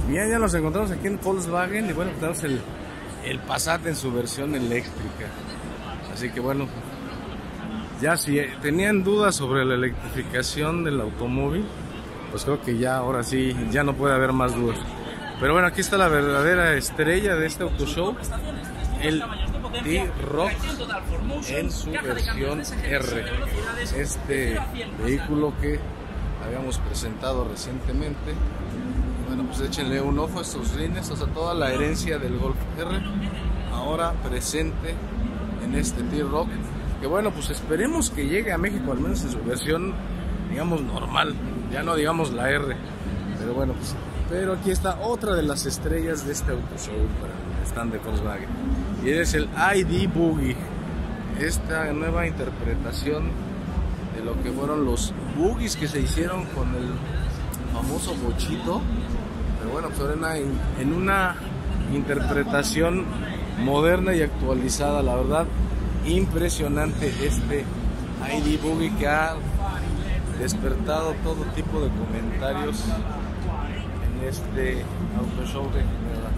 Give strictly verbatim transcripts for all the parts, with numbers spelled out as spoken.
Bien, ya nos encontramos aquí en Volkswagen y bueno, tenemos el, el Passat en su versión eléctrica. Así que bueno, ya si tenían dudas sobre la electrificación del automóvil, pues creo que ya ahora sí, ya no puede haber más dudas. Pero bueno, aquí está la verdadera estrella de este auto show, el T-Roc en su versión R. Este vehículo que habíamos presentado recientemente. Bueno, pues échenle un ojo a estos rines, o sea, toda la herencia del Golf R, ahora presente en este T-Roc. Que bueno, pues esperemos que llegue a México, al menos en su versión, digamos, normal, ya no digamos la R. Pero bueno, pues, pero aquí está otra de las estrellas de este auto show para el stand de Volkswagen. Y es el I D Buggy, esta nueva interpretación de lo que fueron los buggies que se hicieron con el famoso bochito. Pero bueno, pues ahora en una interpretación moderna y actualizada, la verdad, impresionante este I D Buggy que ha despertado todo tipo de comentarios en este auto show de Ginebra.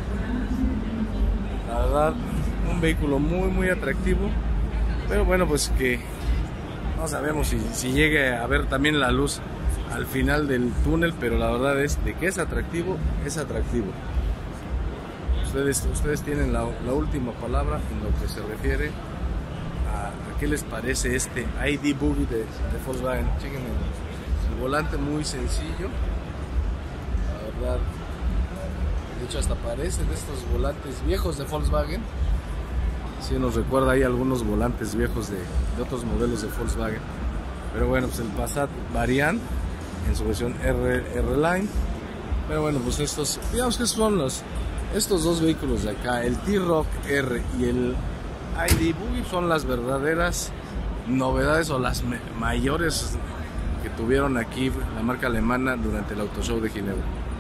La verdad, un vehículo muy muy atractivo, pero bueno, pues que no sabemos si, si llegue a ver también la luz al final del túnel, pero la verdad es de que es atractivo, es atractivo. Ustedes, ustedes tienen la, la última palabra en lo que se refiere a, a qué les parece este I D Buggy de, de Volkswagen. Chequen el, el volante muy sencillo, la verdad. De hecho, hasta parece de estos volantes viejos de Volkswagen. Sí, nos recuerda ahí algunos volantes viejos de, de otros modelos de Volkswagen. Pero bueno, pues el Passat Variant en su versión R, R-Line. Pero bueno, pues estos, digamos que son los, estos dos vehículos de acá, el T-Roc R y el I D Buggy, son las verdaderas novedades o las mayores que tuvieron aquí la marca alemana durante el Auto Show de Ginebra.